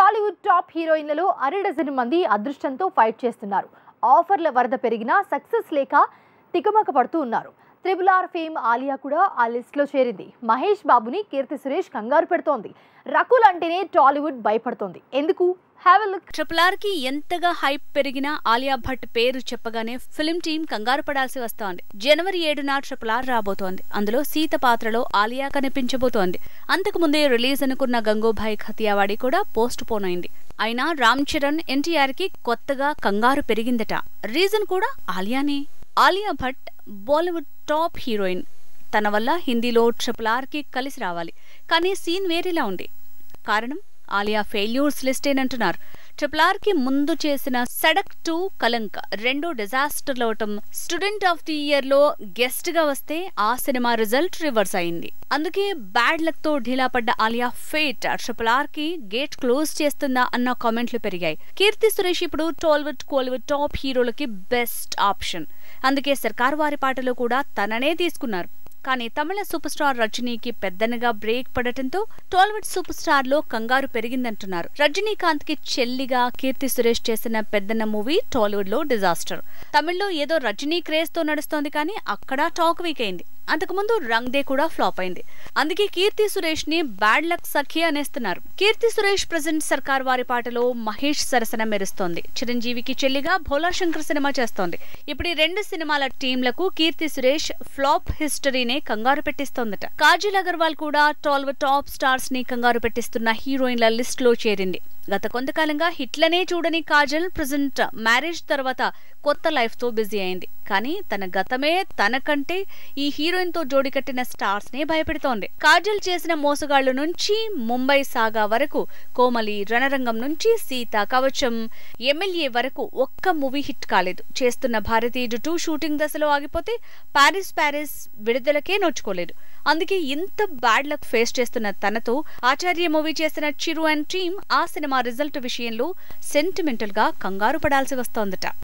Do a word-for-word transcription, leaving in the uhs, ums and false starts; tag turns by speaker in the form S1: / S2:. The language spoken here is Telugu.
S1: టాలీవుడ్ టాప్ హీరోయిన్లలో అరడజన్ మంది అదృష్టంతో ఫైట్ చేస్తున్నారు. ఆఫర్ల వరద పెరిగినా సక్సెస్ లేక తికమక పడుతూ ఉన్నారు. ట్రిపుల్ ఆర్ ఫేమ్ ఆలియా కూడా ఆ లిస్ట్ లో చేరింది. మహేష్ బాబుని కీర్తి సురేష్ కంగారు పెడుతోంది. రకుల్ అంటేనే టాలీవుడ్ భయపడుతోంది. ఎందుకు?
S2: ట్రిపుల్ ఆర్ కి ఎంతగా హైప్ పెరిగినా ఆలియా భట్ పేరు చెప్పగానే ఫిల్మ్ టీం కంగారు పడాల్సి వస్తోంది. జనవరి ఏడున ట్రిపుల్ ఆర్ రాబోతోంది. అందులో సీత పాత్రలో ఆలియా కనిపించబోతోంది. అంతకు ముందే రిలీజ్ అనుకున్న గంగూభాయ్ ఖతియావాడి కూడా పోస్ట్ పోన్ అయింది. అయినా రామ్ చరణ్, ఎన్టీఆర్ కి కొత్తగా కంగారు పెరిగిందట. రీజన్ కూడా ఆలియానే. Alia Bhatt Bollywood top heroine. తన వల్ల హిందీలో ట్రిపుల్ ఆర్ కి కలిసి రావాలి. కానీ సీన్ వేరేలా ఉంది. కారణం ఆలియా ఫెయిల్యూర్స్ లిస్టేనంటున్నారు. ట్రిపుల్ ఆర్ కి ముందు చేసిన సడక్ టూ, కలంక్ రెండో డిజాస్టర్ అవటం, స్టూడెంట్ ఆఫ్ ది ఇయర్ లో గెస్ట్ గా వస్తే ఆ సినిమా రిజల్ట్ రివర్స్ అయింది. అందుకే బ్యాడ్ లక్ తో ఢీలా పడ్డ ఆలియా ఫేట్ ట్రిపుల్ ఆర్ కి గేట్ క్లోజ్ చేస్తుందా అన్న కామెంట్లు పెరిగాయి. కీర్తి సురేష్ ఇప్పుడు టాలీవుడ్ కోలీవుడ్ టాప్ హీరోలకి బెస్ట్ ఆప్షన్. అందుకే సర్కార్ వారి పాటలో కూడా తననే తీసుకున్నారు. కానీ తమిళ సూపర్ స్టార్ రజనీకి పెద్దనగా బ్రేక్ పడటంతో టాలీవుడ్ సూపర్ స్టార్ లో కంగారు పెరిగిందంటున్నారు. రజనీకాంత్ కి చెల్లిగా కీర్తి సురేష్ చేసిన పెద్దన్న మూవీ టాలీవుడ్ లో డిజాస్టర్. తమిళ్లో ఏదో రజనీ క్రేజ్ తో నడుస్తోంది, కానీ అక్కడ టాక్ వీక్ అయింది. అంతకుముందు రంగ్ దే కూడా ఫ్లాప్ అయింది. అందుకే కీర్తి సురేష్ ని బ్యాడ్ లక్ సఖి అనేస్తున్నారు. కీర్తి సురేష్ ప్రెజెంట్ సర్కార్ వారి పాటలో మహేష్ సరసన మెరుస్తోంది. చిరంజీవికి చెల్లిగా భోలా శంకర్ సినిమా చేస్తోంది. ఇప్పుడు ఈ రెండు సినిమాల టీంలకు కీర్తి సురేష్ ఫ్లాప్ హిస్టరీనే కంగారు పెట్టిస్తోందట. కాజల్ అగర్వాల్ కూడా టాలీవుడ్ టాప్ స్టార్స్ ని కంగారు పెట్టిస్తున్న హీరోయిన్ల లిస్ట్ లో చేరింది. గత కొంతకాలంగా హిట్లనే చూడని కాజల్ ప్రెజెంట్ మ్యారేజ్ తర్వాత కొత్త లైఫ్ తో బిజీ అయింది. కానీ తన గతమే తనకంటే ఈ హీరోయిన్ తో జోడి కట్టిన స్టార్స్ నే భయపెడుతోంది. కాజల్ చేసిన మోసగాళ్ల నుంచి ముంబై సాగా వరకు, కోమలి, రణరంగం నుంచి సీత, కవచం, ఎమ్మెల్యే వరకు ఒక్క మూవీ హిట్ కాలేదు. చేస్తున్న భారతీయుడు టూ షూటింగ్ దశలో ఆగిపోతే పారిస్ పారిస్ విడుదలకే నోచుకోలేదు. అందుకే ఇంత బ్యాడ్ లక్ ఫేస్ చేస్తున్న తనతో ఆచార్య మూవీ చేసిన చిరు అండ్ టీమ్ ఆ సినిమా రిజల్ట్ విషయంలో సెంటిమెంటల్ గా కంగారు పడాల్సి వస్తోందట.